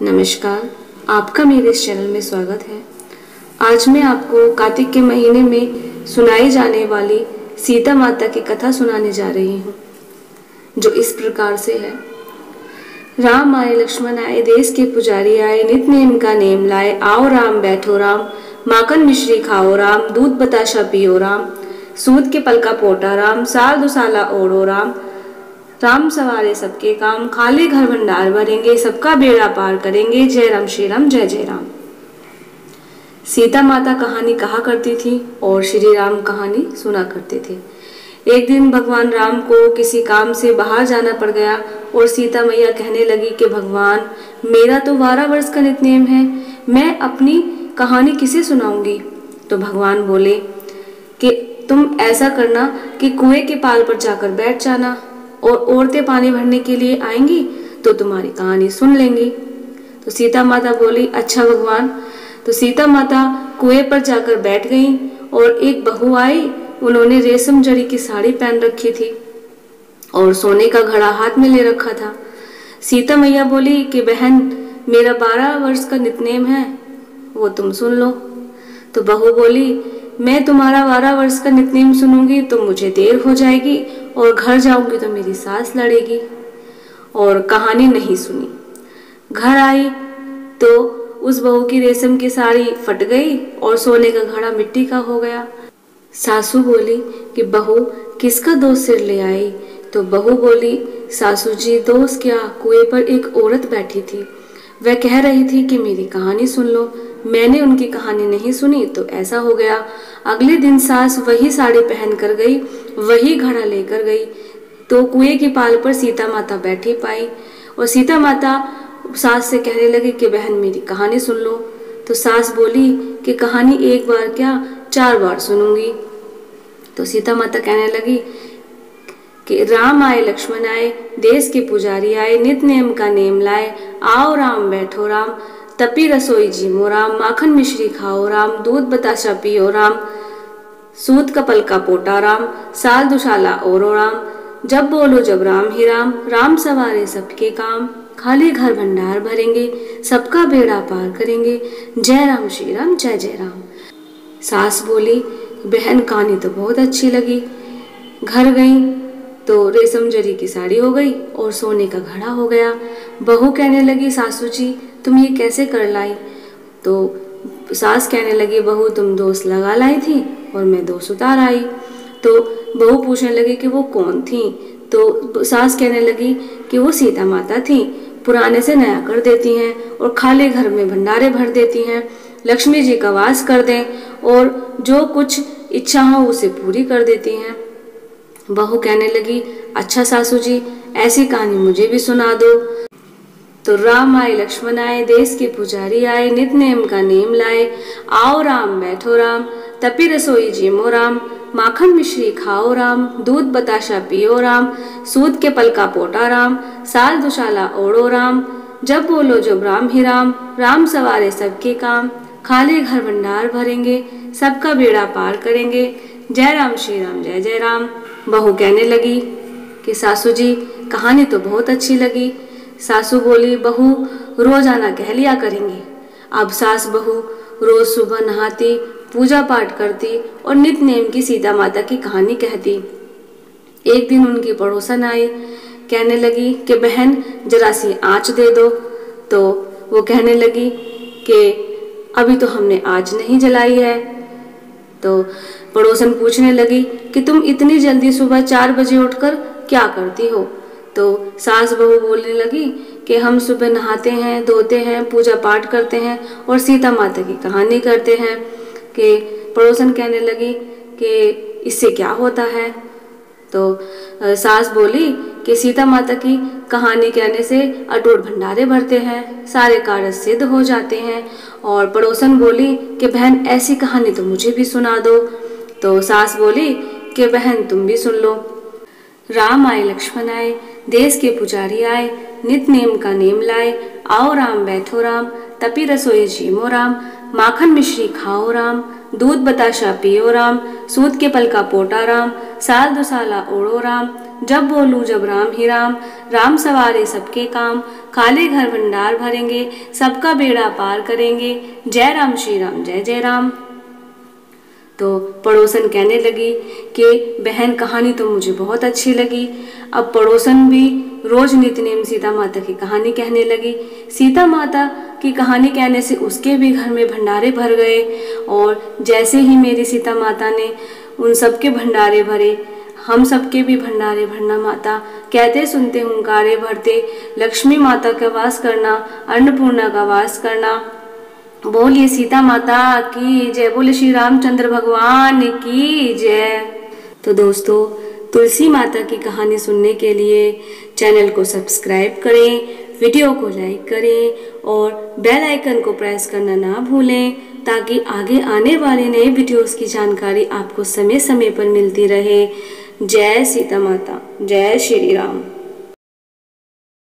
नमस्कार, आपका मेरे इस चैनल में स्वागत है। आज मैं आपको कार्तिक के महीने में सुनाई जाने वाली सीता माता की कथा सुनाने जा रही हूँ, जो इस प्रकार से है। राम आए लक्ष्मण आए, देश के पुजारी आए, नित नेम का नेम लाए। आओ राम बैठो राम, माखन मिश्री खाओ राम, दूध बताशा पियो राम, सूद के पल का पोटा राम, साल दुसाला ओढ़ो राम। राम सवारे सबके काम, खाली घर भंडार भरेंगे, सबका बेड़ा पार करेंगे। जय राम श्री राम, जय जय राम। सीता माता कहानी कहा करती थी और श्री राम कहानी सुना करते थे। एक दिन भगवान राम को किसी काम से बाहर जाना पड़ गया और सीता मैया कहने लगी कि भगवान, मेरा तो 12 वर्ष का नित्यनेम है, मैं अपनी कहानी किसे सुनाऊंगी। तो भगवान बोले कि तुम ऐसा करना कि कुएं के पाल पर जाकर बैठ जाना और औरतें पानी भरने के लिए आएंगी तो तुम्हारी कहानी सुन लेंगी। तो सीता माता बोली, अच्छा भगवान। तो सीता माता कुएं पर जाकर बैठ गई और एक बहू आई। उन्होंने रेशम जड़ी की साड़ी पहन रखी थी और सोने का घड़ा हाथ में ले रखा था। सीता मैया बोली कि बहन, मेरा 12 वर्ष का नित्यनेम है, वो तुम सुन लो। तो बहू बोली, मैं तुम्हारा 12 वर्ष का नित्यनेम सुनूंगी तो मुझे देर हो जाएगी और घर जाऊंगी तो मेरी सास लड़ेगी। और कहानी नहीं सुनी। घर आई तो उस बहू की रेशम की साड़ी फट गई और सोने का घड़ा मिट्टी का हो गया। सासू बोली कि बहू, किसका दोष सिर ले आई। तो बहू बोली, सासू जी, दोष क्या, कुएं पर एक औरत बैठी थी, वह कह रही थी कि मेरी कहानी सुन लो। मैंने उनकी कहानी नहीं सुनी तो ऐसा हो गया। अगले दिन सास वही साड़ी पहन कर गई, वही घड़ा लेकर गई तो कुएं की पाल पर सीता माता बैठी पाई और सीता माता सास से कहने लगी कि बहन, मेरी कहानी सुन लो। तो सास बोली कि कहानी एक बार क्या, 4 बार सुनूंगी। तो सीता माता कहने लगी कि राम आए लक्ष्मण आए, देश के पुजारी आए, नित नेम का नेम लाए। आओ राम बैठो राम, तपी रसोई जीमो राम, माखन मिश्री खाओ राम, दूध बताशा पियो राम, सूद का पल का पोटा राम, साल दुशाला ओरो राम। जब बोलो जब राम ही राम, राम सवारे सबके काम, खाली घर भंडार भरेंगे, सबका बेड़ा पार करेंगे। जय राम श्री राम, जय जय राम। सास बोली, बहन कहानी तो बहुत अच्छी लगी। घर गई तो रेशम जरी की साड़ी हो गई और सोने का घड़ा हो गया। बहू कहने लगी, सासू जी, तुम ये कैसे कर लाई। तो सास कहने लगी, बहू तुम दोष लगा लाई थी और मैं दोष उतार आई। तो बहू पूछने लगी कि वो कौन थी। तो सास कहने लगी कि वो सीता माता थी, पुराने से नया कर देती हैं और खाली घर में भंडारे भर देती हैं, लक्ष्मी जी का वास कर दें और जो कुछ इच्छा हो उसे पूरी कर देती हैं। बहू कहने लगी, अच्छा सासू जी, ऐसी कहानी मुझे भी सुना दो। तो राम आए लक्ष्मण आए, देश के पुजारी आए, नित नेम का नेम लाए। आओ राम बैठो राम, तपी रसोई जीमो राम, माखन मिश्री खाओ राम, दूध बताशा पियो राम, सूद के पल का पोटा राम, साल दुशाला ओढ़ो राम। जब बोलो जब राम ही राम, राम सवारे सबके काम, खाली घर भंडार भरेंगे, सबका बेड़ा पार करेंगे। जय राम श्री राम, जय जय राम। बहू कहने लगी कि सासू जी, कहानी तो बहुत अच्छी लगी। सासू बोली, बहू रोजाना कह लिया करेंगे। अब सास बहू रोज सुबह नहाती, पूजा पाठ करती और नित नेम की सीता माता की कहानी कहती। एक दिन उनकी पड़ोसन आई, कहने लगी कि बहन जरा सी आँच दे दो। तो वो कहने लगी कि अभी तो हमने आँच नहीं जलाई है। तो पड़ोसन पूछने लगी कि तुम इतनी जल्दी सुबह 4 बजे उठकर क्या करती हो। तो सास बहू बोलने लगी कि हम सुबह नहाते हैं, धोते हैं, पूजा पाठ करते हैं और सीता माता की कहानी करते हैं। कि पड़ोसन कहने लगी कि इससे क्या होता है। तो सास बोली कि सीता माता की कहानी कहने से अटूट भंडारे भरते हैं, सारे कार्य सिद्ध हो जाते हैं। और पड़ोसन बोली कि बहन ऐसी कहानी तो मुझे भी सुना दो। तो सास बोली कि बहन तुम भी सुन लो। राम आए लक्ष्मण आए, देश के पुजारी आए, नित नेम का नेम लाए। आओ राम बैठो राम, तपी रसोई जीमो राम, माखन मिश्री खाओ राम, दूध बताशा पियो राम, सूत के पल का पोटा राम, साल दो साला ओढ़ो राम, जब बोलूं जब राम ही राम, राम सवारे सबके काम, खाली घर भंडार भरेंगे, सबका बेड़ा पार करेंगे, जय राम श्री राम जय जय राम। तो पड़ोसन कहने लगी कि बहन कहानी तो मुझे बहुत अच्छी लगी। अब पड़ोसन भी रोज नित्यनेम सीता माता की कहानी कहने लगी। सीता माता की कहानी कहने से उसके भी घर में भंडारे भर गए, और जैसे ही मेरी सीता माता ने उन सबके भंडारे भरे, हम सबके भी भंडारे भरना माता। कहते सुनते हुंकारे भरते, लक्ष्मी माता का वास करना, अन्नपूर्णा का वास करना। बोलिए सीता माता की जय, बोले श्री रामचंद्र भगवान की जय। तो दोस्तों, तुलसी माता की कहानी सुनने के लिए चैनल को सब्सक्राइब करें, वीडियो को लाइक करें और बेल आइकन को प्रेस करना ना भूलें, ताकि आगे आने वाले नए वीडियोस की जानकारी आपको समय समय पर मिलती रहे। जय सीता माता, जय श्री राम।